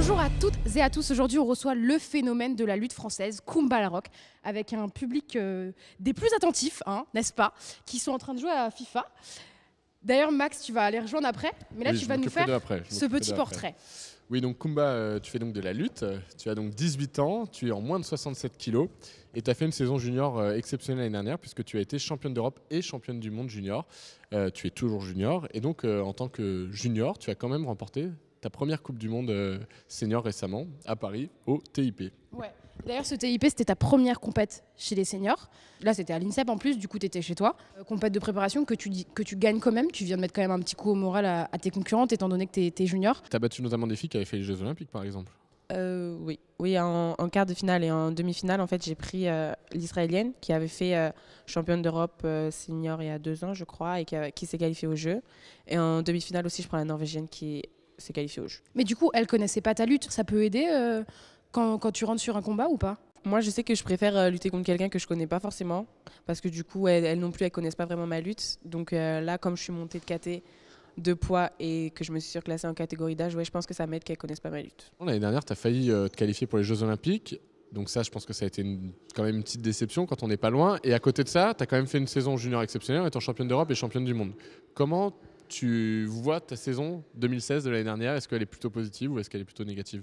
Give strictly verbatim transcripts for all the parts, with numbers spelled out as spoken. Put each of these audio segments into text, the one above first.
Bonjour à toutes et à tous. Aujourd'hui, on reçoit le phénomène de la lutte française, Kumba Larocque, avec un public euh, des plus attentifs, hein, n'est-ce pas, qui sont en train de jouer à FIFA. D'ailleurs, Max, tu vas aller rejoindre après, mais là, oui, tu vas nous faire après, ce petit portrait. Oui, donc Kumba, euh, tu fais donc de la lutte. Tu as donc dix-huit ans, tu es en moins de soixante-sept kilos et tu as fait une saison junior euh, exceptionnelle l'année dernière puisque tu as été championne d'Europe et championne du monde junior. Euh, tu es toujours junior et donc euh, en tant que junior, tu as quand même remporté ta première Coupe du Monde euh, senior récemment à Paris au T I P. Ouais. D'ailleurs, ce T I P, c'était ta première compète chez les seniors. Là, c'était à l'INSEP en plus, du coup, tu étais chez toi. Euh, compète de préparation que tu, que tu gagnes quand même. Tu viens de mettre quand même un petit coup au moral à, à tes concurrentes, étant donné que tu es junior. Tu as battu notamment des filles qui avaient fait les Jeux Olympiques, par exemple. Euh, oui, oui en, en quart de finale et en demi-finale, en fait, j'ai pris euh, l'Israélienne qui avait fait euh, championne d'Europe euh, senior il y a deux ans, je crois, et qui, a, qui s'est qualifiée au jeu. Et en demi-finale aussi, je prends la Norvégienne qui s'est qualifiée au jeu. Mais du coup, elle connaissait pas ta lutte. Ça peut aider euh, quand, quand tu rentres sur un combat ou pas? Moi, je sais que je préfère euh, lutter contre quelqu'un que je connais pas forcément, parce que du coup, elles, elles non plus, elles connaissent pas vraiment ma lutte. Donc euh, là, comme je suis montée de caté, de poids et que je me suis surclassée en catégorie d'âge, ouais, je pense que ça m'aide qu'elles connaissent pas ma lutte. L'année dernière, tu as failli euh, te qualifier pour les Jeux Olympiques. Donc ça, je pense que ça a été une, quand même une petite déception quand on n'est pas loin. Et à côté de ça, tu as quand même fait une saison junior exceptionnelle en étant championne d'Europe et championne du monde. Comment tu vois ta saison deux mille seize de l'année dernière? Est-ce qu'elle est plutôt positive ou est-ce qu'elle est plutôt négative?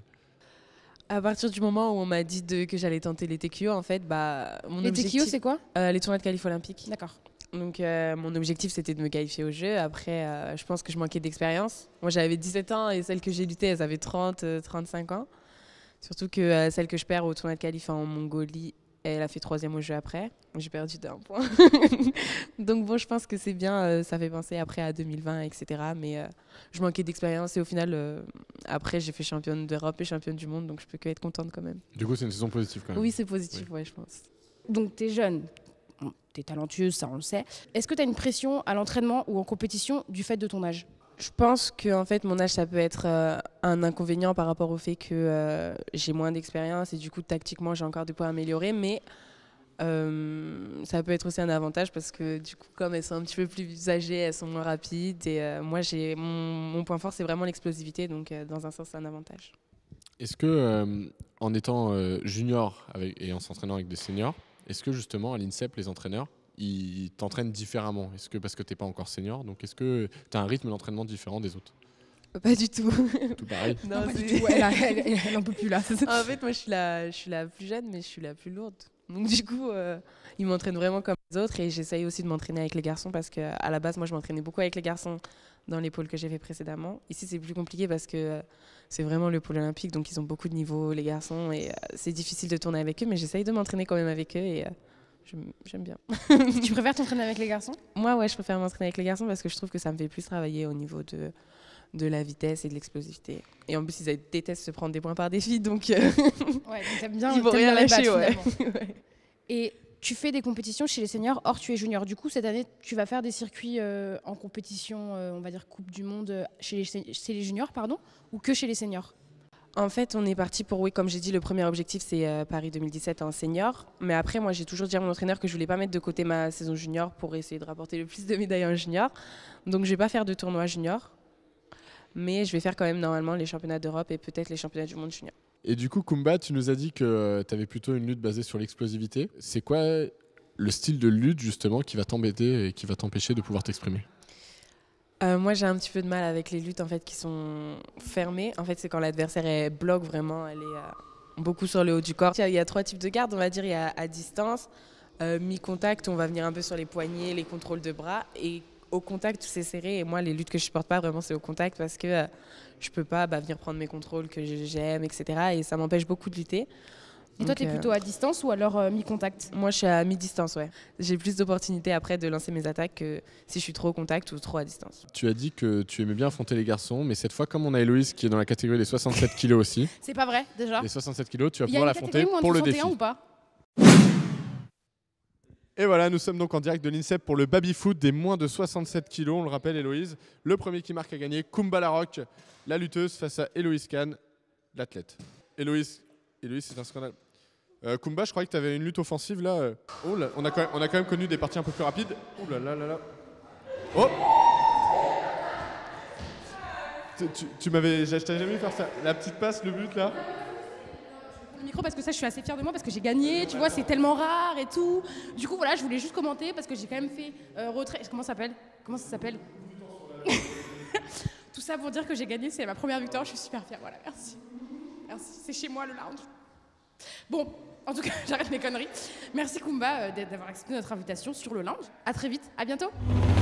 À partir du moment où on m'a dit de, que j'allais tenter les T Q O, en fait, bah, mon les objectif... Les T Q O, c'est quoi? euh, Les tournois de qualif olympique. D'accord. Donc euh, mon objectif, c'était de me qualifier au jeu. Après, euh, je pense que je manquais d'expérience. Moi, j'avais dix-sept ans et celles que j'ai luttées, elles avaient trente, trente-cinq ans. Surtout que euh, celle que je perds au tournoi de qualif en Mongolie, elle a fait troisième au jeu après. J'ai perdu d'un point. Donc bon, je pense que c'est bien, euh, ça fait penser après à deux mille vingt, et cetera. Mais euh, je manquais d'expérience et au final, euh, après, j'ai fait championne d'Europe et championne du monde. Donc je peux que être contente quand même. Du coup, c'est une saison positive quand même. Oui, c'est positif, oui. Ouais, je pense. Donc tu es jeune, tu es talentueuse, ça on le sait. Est-ce que tu as une pression à l'entraînement ou en compétition du fait de ton âge? Je pense que en fait, mon âge, ça peut être euh, un inconvénient par rapport au fait que euh, j'ai moins d'expérience et du coup, tactiquement, j'ai encore des points à améliorer. Mais euh, ça peut être aussi un avantage parce que du coup, comme elles sont un petit peu plus âgées, elles sont moins rapides. Et euh, moi, j'ai, mon, mon point fort, c'est vraiment l'explosivité. Donc, euh, dans un sens, c'est un avantage. Est-ce que, euh, en étant euh, junior avec, et en s'entraînant avec des seniors, est-ce que justement, à l'INSEP, les entraîneurs, ils t'entraînent différemment? Est-ce que parce que tu n'es pas encore senior, donc est-ce que tu as un rythme d'entraînement différent des autres? Pas du tout. Tout pareil? Non, non, pas du tout. Elle n'en peut plus là. En fait, moi, je suis, la, je suis la plus jeune, mais je suis la plus lourde. Donc du coup, euh, ils m'entraînent vraiment comme les autres et j'essaye aussi de m'entraîner avec les garçons parce qu'à la base, moi, je m'entraînais beaucoup avec les garçons dans les pôles que j'ai fait précédemment. Ici, c'est plus compliqué parce que euh, c'est vraiment le pôle olympique, donc ils ont beaucoup de niveaux, les garçons, et euh, c'est difficile de tourner avec eux, mais j'essaye de m'entraîner quand même avec eux et... Euh, j'aime bien. Tu préfères t'entraîner avec les garçons? Moi, ouais, je préfère m'entraîner avec les garçons parce que je trouve que ça me fait plus travailler au niveau de, de la vitesse et de l'explosivité. Et en plus, ils détestent se prendre des points par des filles, donc, euh... ouais, donc t'aimes bien, ils vont rien lâcher. Ouais. Ouais. Et tu fais des compétitions chez les seniors, or tu es junior. Du coup, cette année, tu vas faire des circuits euh, en compétition, euh, on va dire Coupe du Monde, chez les, chez les juniors, pardon, ou que chez les seniors? En fait, on est parti pour, oui, comme j'ai dit, le premier objectif, c'est euh, Paris deux mille dix-sept en senior. Mais après, moi, j'ai toujours dit à mon entraîneur que je ne voulais pas mettre de côté ma saison junior pour essayer de rapporter le plus de médailles en junior. Donc, je ne vais pas faire de tournoi junior. Mais je vais faire quand même, normalement, les championnats d'Europe et peut-être les championnats du monde junior. Et du coup, Kumba, tu nous as dit que euh, tu avais plutôt une lutte basée sur l'explosivité. C'est quoi le style de lutte, justement, qui va t'embêter et qui va t'empêcher de pouvoir t'exprimer? Euh, moi, j'ai un petit peu de mal avec les luttes en fait, qui sont fermées. En fait, c'est quand l'adversaire elle bloque vraiment, elle est euh, beaucoup sur le haut du corps. Il y, a, il y a trois types de gardes, on va dire. Il y a à distance, euh, mi-contact, on va venir un peu sur les poignets, les contrôles de bras. Et au contact, c'est serré. Et moi, les luttes que je ne supporte pas vraiment, c'est au contact parce que euh, je ne peux pas bah, venir prendre mes contrôles que j'aime, et cetera. Et ça m'empêche beaucoup de lutter. Et donc, toi, tu es euh, plutôt à distance ou alors euh, mi-contact? Moi, je suis à mi-distance, ouais. J'ai plus d'opportunités après de lancer mes attaques que si je suis trop au contact ou trop à distance. Tu as dit que tu aimais bien affronter les garçons, mais cette fois, comme on a Héloïse qui est dans la catégorie des soixante-sept kilos aussi. C'est pas vrai, déjà? Les soixante-sept kilos, tu vas pouvoir l'affronter pour le défi. Ou pas? Et voilà, nous sommes donc en direct de l'INSEP pour le baby-foot des moins de soixante-sept kilos. On le rappelle, Héloïse. Le premier qui marque a gagné, Kumba Larocque, la lutteuse, face à Héloïse Kahn, l'athlète. Héloïse, Héloïse, c'est un scandale. Euh, Kumba, je croyais que tu avais une lutte offensive là. Oh là, on a, quand même, on a quand même connu des parties un peu plus rapides. Oh là là là là. Oh! Tu, tu, tu m'avais, je t'avais jamais vu faire ça. La petite passe, le but là. Le micro parce que ça, je suis assez fière de moi parce que j'ai gagné. Tu vois, c'est tellement rare et tout. Du coup, voilà, je voulais juste commenter parce que j'ai quand même fait euh, retrait. Comment ça s'appelle Comment ça s'appelle Tout ça pour dire que j'ai gagné. C'est ma première victoire. Je suis super fière. Voilà, merci. Merci. C'est chez moi le lounge. Bon, en tout cas, j'arrête mes conneries. Merci Kumba euh, d'avoir accepté notre invitation sur le lounge. À très vite. À bientôt.